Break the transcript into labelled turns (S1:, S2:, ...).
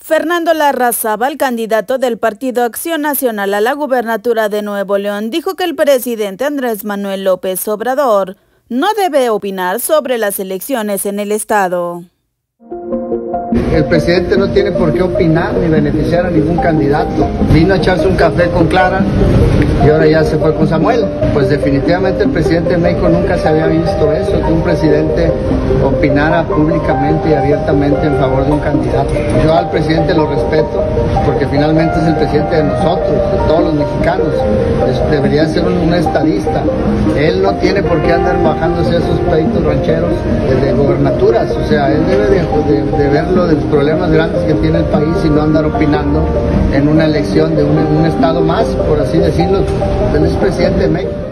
S1: Fernando Larrazábal, candidato del Partido Acción Nacional a la gubernatura de Nuevo León, dijo que el presidente Andrés Manuel López Obrador no debe opinar sobre las elecciones en el estado.
S2: El presidente no tiene por qué opinar ni beneficiar a ningún candidato. Vino a echarse un café con Clara y ahora ya se fue con Samuel. Pues definitivamente el presidente de México nunca se había visto eso, que un presidente opinara públicamente y abiertamente en favor de un candidato. Yo al presidente lo respeto porque finalmente es el presidente de nosotros, de todos los mexicanos. Debería ser un estadista. Él no tiene por qué andar bajándose a esos pleitos rancheros de gobernaturas. O sea, él debe de verlo de los problemas grandes que tiene el país y no andar opinando en una elección de un estado más, por así decirlo. Él es presidente de México.